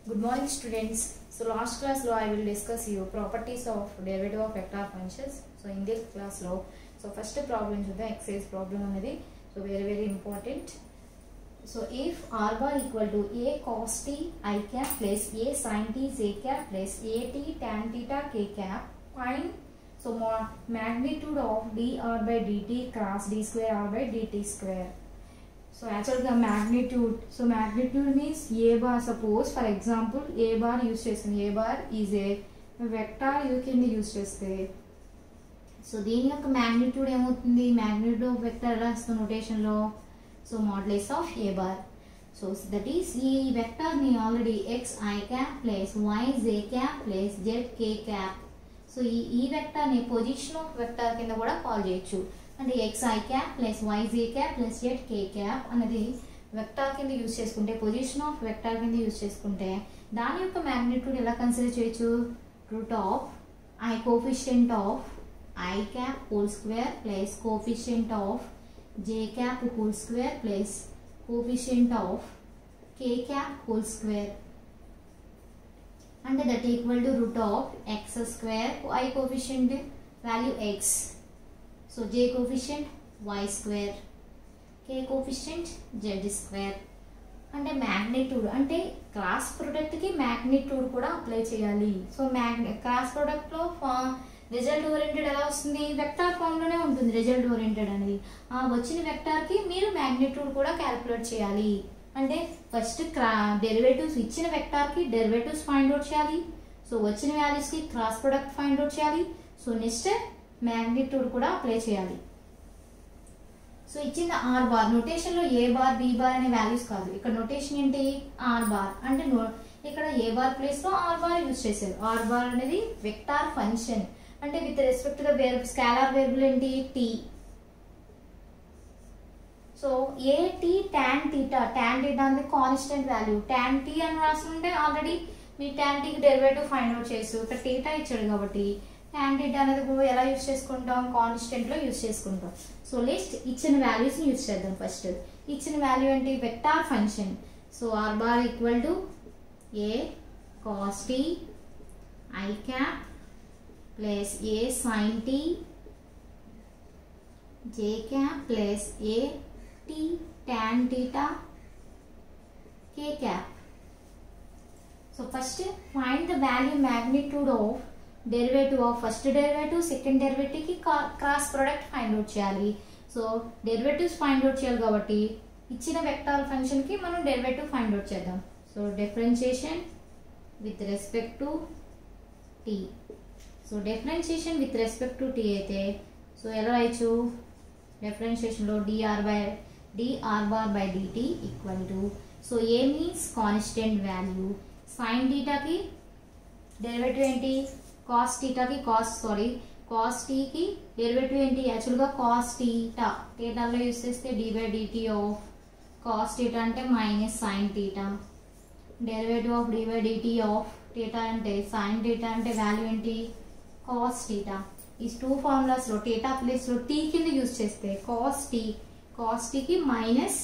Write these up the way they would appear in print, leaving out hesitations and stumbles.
Good morning, students. So last class lo I will discuss you properties of derivative of vector functions. So in this class lo, so first problem is the exercise problem anedi. So very important. So if r bar equal to a cos t I cap plus a sin t j cap plus a t tan theta k cap, find so magnitude of dr by dt cross d square r by dt square. So actually magnitude means a bar. Suppose for example a bar use chestunde, a bar is a vector you can use cheste. So దీని యొక్క magnitude ఏమవుతుంది, magnitude of vector ఎలా వస్తుంది notation లో, so modulus of a bar. So that is ఈ vector ని already x I cap plus y j cap plus z k cap. So ఈ vector ని position of vector కింద కూడా కాల్ చేయొచ్చు. అంటే x I cap plus y j cap plus z k cap అనేది vector కింద use చేసుకుంటే, position of vector కింద యూజ్ చేసుకుంటే దాని యొక్క మ్యాగ్నిట్యూడ్ ఎలా కన్సిడర్ చేయొచ్చు, root of I coefficient of I cap whole square plus coefficient of j cap whole square plus coefficient of k cap whole square అంటే that equal to root of x square, I coefficient value x, so j coefficient y square, k coefficient z square. అంటే magnitude అంటే cross product కి magnitude కూడా apply చేయాలి. So cross product లో result oriented ఎలా వస్తుంది, vector form లోనే ఉంటుంది రిజల్ట్ ఓరియంటెడ్ అనేది. ఆ వచ్చిన వెక్టార్ కి మీరు magnitude కూడా క్యాలిక్యులేట్ చేయాలి. అంటే ఫస్ట్ డెరివేటివ్స్ ఇచ్చిన వెక్టార్ కి డెరివేటివ్స్ ఫైండ్ అవుట్ చేయాలి. సో వచ్చిన వాల్యూస్ కి క్రాస్ ప్రొడక్ట్ ఫైండ్ అవుట్ చేయాలి. సో నెక్స్ట్ magnitude కూడా అప్లై చేయాలి. సో ఇచ్చిన ఆర్ బార్ నోటేషన్ లో ఏ బార్ బి బార్ అనే వాల్యూస్ కాదు, ఇక్కడ నోటేషన్ ఏంటి ఆర్ బార్. అంటే ఇక్కడ ఏ బార్ ప్లేస్ లో ఆర్ బార్ యూజ్ చేశారు. ఆర్ బార్ అనేది వెక్టార్ ఫంక్షన్, అంటే with respect to the scalar variable ఏంటి tea. So a t tan theta, tan theta అనేది కాన్స్టెంట్ వాల్యూ. టాన్ టీ అని రాస్తుంటే ఆల్రెడీ మీ టాన్ టీకి డెరివేటివ్ ఫైండ్ అవుట్ చేసు. ఇక్కడ థీటా ఇచ్చాడు కాబట్టి tan theta అనేది కూడా ఎలా యూజ్ చేసుకుంటాం, కాన్స్టెంట్ లో యూజ్ చేసుకుంటాం. సో లిస్ట్ ఇచ్చిన వాల్యూస్ ని యూజ్ చేద్దాం. ఫస్ట్ ఇచ్చిన వాల్యూ ఏంటి, vector function. So r bar equal to a cos t i cap plus a sin t j cap plus a t tan theta k cap. So first find the value magnitude of derivative of first derivative second derivative కి cross product find out చేయాలి. So derivatives find out చేయాలి కాబట్టి ఇచ్చిన vector function కి మనం derivative find out చేద్దాం. So differentiation with respect to t. So differentiation with respect to t అయితే so ఎలా రాయొచ్చు, డిఫరెన్షియేషన్ లో dr bar by dt equal to, so a means constant value, sin theta కి derivative ఏంటి cos theta की cos t की derivative ఏంటి actual గా cos theta లో యూస్ చేస్తే d by dt of cos theta అంటే minus sin theta, derivative of d by dt of theta అంటే sin theta అంటే వాల్యూ ఏంటి cos theta. ఈ టూ ఫార్ములాస్ లో theta ప్లేస్ లో t కింద యూస్ చేస్తే cos t కి మైనస్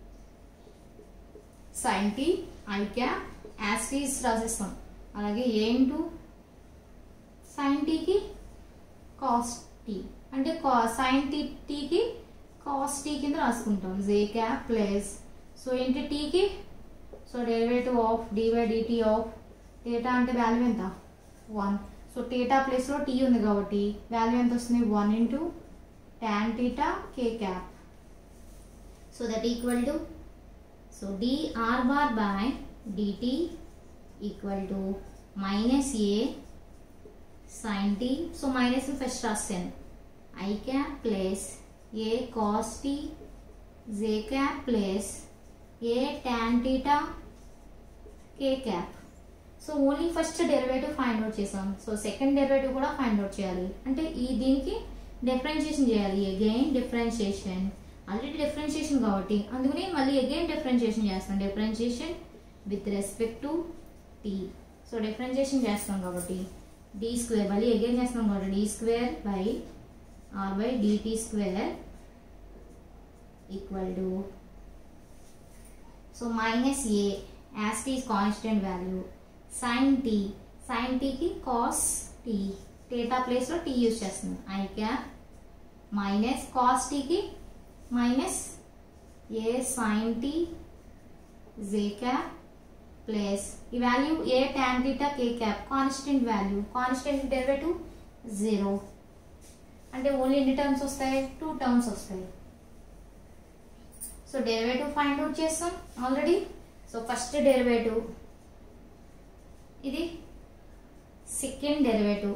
sin t I cap as t రాసేస్తాం. అలాగే a ఇంటూ sin t కి cos t అంటే sin t కి cos t కింద రాసుకుంటాం j cap ప్లస్ సో ఏంటి t కి, so derivative of d by dt of theta అంటే వాల్యూ ఎంత 1. సో theta ప్లేస్ లో t ఉంది కాబట్టి వాల్యూ ఎంత వస్తుంది 1 into tan theta k cap. So that equal to, so dr bar by dt equal to minus a sin t. So minus first రాస్తాను I cap plus a cos t j cap plus a tan theta k cap. So only first derivative find out చేసాం. So second derivative కూడా find out చేయాలి. అంటే దీనికి differentiation చేయాలి. Again differentiation, already differentiation కాబట్టి అందుకని మళ్ళీ అగైన్ డిఫరెన్షియేషన్ చేస్తాం. Differentiation with respect to t. So differentiation చేస్తాం కాబట్టి d స్క్వేర్, మళ్ళీ అగైన్ చేస్తాం కాబట్టి d square by r by dt square equal to, so minus a as t constant value, sin t కి కాస్ టీ, థీటా ప్లేస్లో t use చేస్తుంది, i cap minus cos టీకి minus a sin t j cap plus ఈ value a tan theta k cap constant value, constant derivative 0 అంటే only ఎన్ని terms వస్తాయి, 2 terms వస్తాయి. So derivative find out చేస్తాం already. So first derivative ఇది, second derivative.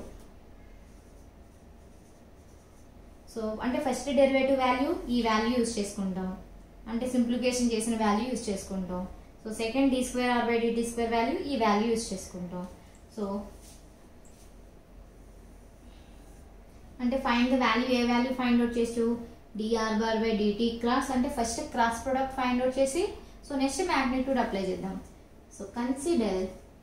So అంటే first derivative value ఈ value use చేసుకుంటాం, అంటే సింప్లిఫికేషన్ చేసిన వాల్యూ యూజ్ చేసుకుంటాం. So second d square r by dt square value ఈ వాల్యూ యూజ్ చేసుకుంటాం. సో అంటే find the value, a value find out చేసు, dr bar by dt cross, అంటే first cross product find out చేసి so next magnitude apply చేద్దాం. So consider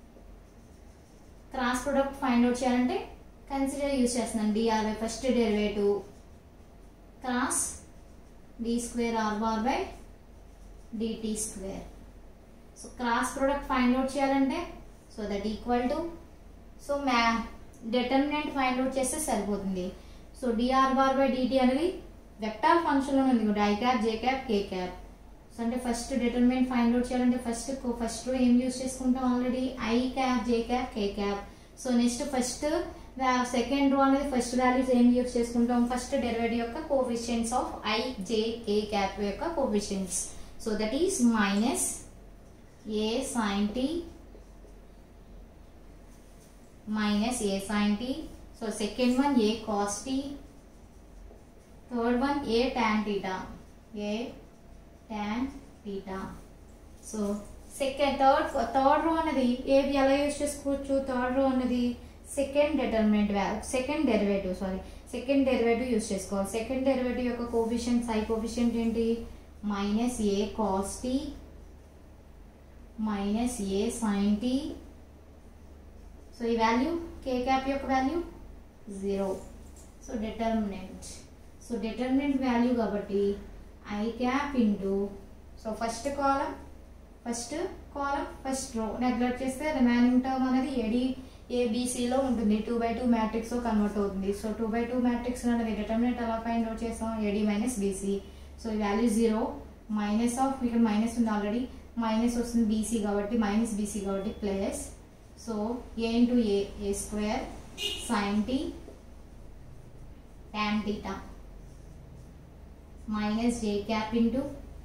cross product find out చేయాలంటే consider use చేస్తున్నాను, dr by first derivative cross d square r bar by dt square. So cross product find out చేయాలంటే so that equal to, so determinant find out చేస్తే సరిపోతుంది. So dr bar by dt అనేది vector ఫంక్షన్లో ఉంది కూడా, i cap j cap k cap. So అంటే first determinant find out చేయాలంటే first రో ఏం యూజ్ చేసుకుంటాం already, i cap j cap k cap. So next first second row అనేది ఫస్ట్ వాల్యూస్ ఏం యూజ్ చేసుకుంటాం, ఫస్ట్ డెరివేటివ్ యొక్క coefficients of i j k cap యొక్క coefficients. So that is minus a sin t minus a sin t. So second one a cos t, third one a tan theta, a tan theta. So third row అనేది ఏది ఎలా use చేసుకోవచ్చు, third row అనేది second derivative use చేసుకోవాలి. Second derivative యొక్క coefficient i coefficient ఏంటి, minus a cos t minus a sin t. So ఈ value k cap యొక్క వాల్యూ 0. సో డిటర్మినెంట్ వాల్యూ కాబట్టి i cap into, so first column first row neglect చేస్తే remaining term అనేది ఏబిసిలో ఉంటుంది, 2/2 matrix convert అవుతుంది. So 2/2 matrix అనేది determinant ఎలా ఫైండ్ అవుట్ చేస్తాం, ఏడి మైనస్ బీసీ. సో ఈ వాల్యూ 0 మైనస్ ఆఫ్, ఇక్కడ మైనస్ ఉంది ఆల్రెడీ, మైనస్ వస్తుంది బీసీ కాబట్టి మైనస్ బీసీ కాబట్టి plus. So a into a square sin t tan theta minus j cap into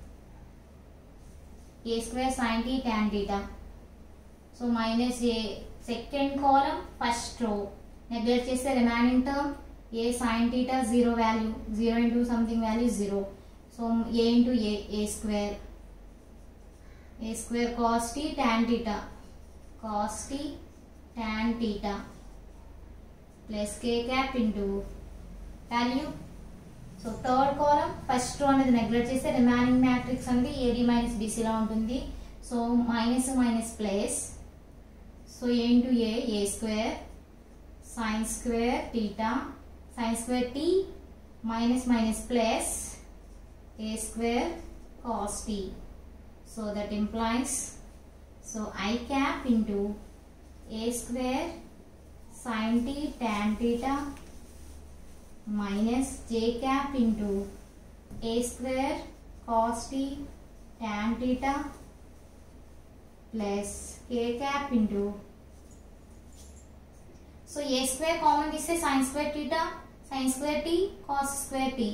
a square sin t tan theta. So minus a second column first row neglect cheste remaining term a sin theta 0 value, 0 into something value 0. So a into a square cos t tan theta cos t tan theta plus k cap into value. So third column first row అనేది neglect చేస్తే remaining matrix అనేది AD minus BC లా ఉంటుంది. So minus minus plus, so a into a square sin square theta sin square t minus minus plus a square cos t. So that implies, so I cap into a square sin t tan theta minus j cap into a square cos t tan theta plus k cap into, so a square common తీస్తే sin square theta sin square t cos square t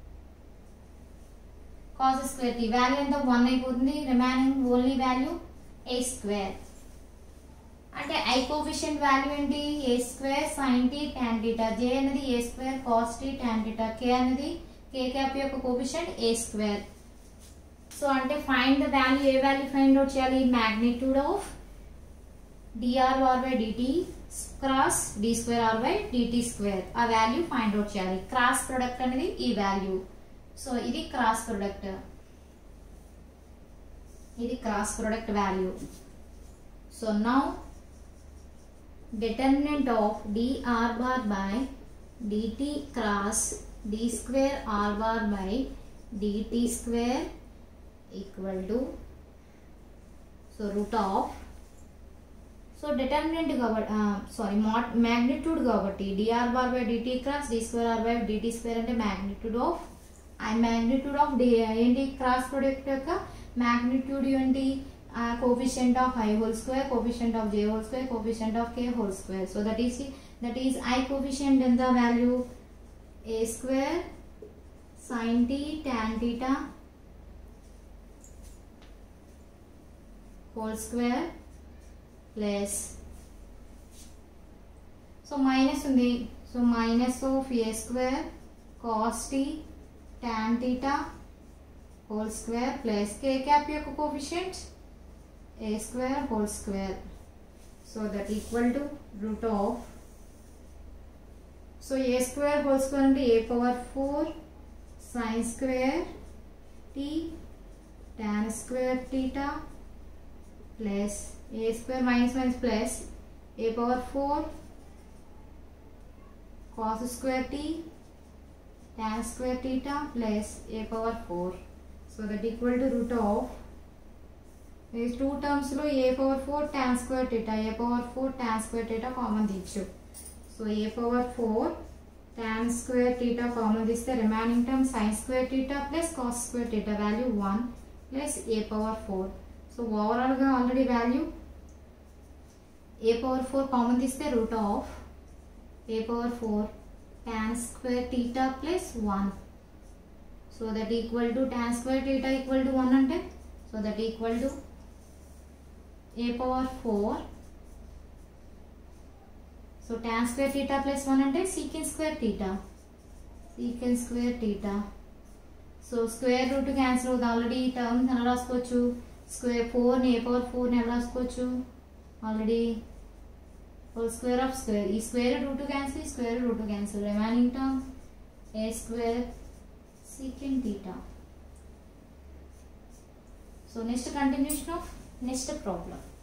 వాల్యూ ఎంత 1 అయిపోతుంది, remaining only value a square. అంటే i coefficient value ఏంటి, a square sin t tan theta, j అనేది a square cos t tan theta, k అనేది k cap యొక్క coefficient a square. So అంటే find the value, a value find out చేయాలి, magnitude of dr r by dt cross d square r by dt square, ఆ value find out చేయాలి. Cross product అనేది ఈ value. So ఇది cross product value. So now determinant of dr bar by dt cross d square r bar by dt square equal to, so root of so determinant కాబట్టి magnitude కాబట్టి dr bar by dt cross d square r by dt square అంటే magnitude of ఏంటి cross product యొక్క magnitude ఏంటి coefficient of i whole square coefficient of j whole square coefficient of k whole square so that is i coefficient ఎంత value a square sin t tan theta whole square plus so minus ఉంది so minus of a square cos t tan theta whole square plus k cap యొక్క coefficient a square whole square so that equal to root of so a square whole square అంటే a power 4 sin square t tan square theta plus a square minus plus a power 4 cos square t tan square theta plus a power 4 so that equal to root of these two terms lo a power 4 tan square theta a power 4 tan square theta common తీయచ్చు so a power 4 tan square theta common తీస్తే remaining term sin square theta plus cos square theta value 1 plus a power 4 so overall గా already value a power 4 common తీస్తే root of a power 4 tan square theta plus 1 so that equal to tan square theta equal to 1 అంటే so that equal to a power 4 so tan square theta plus 1 అంటే secant square theta so square root cancel అవుతుంది already ఈ term ఎలా రాసుకోవచ్చు square 4 ని a power 4 ని ఎలా రాసుకోవచ్చు already whole square of square ఈ square root cancel remaining term a square secant theta so next continuation of next problem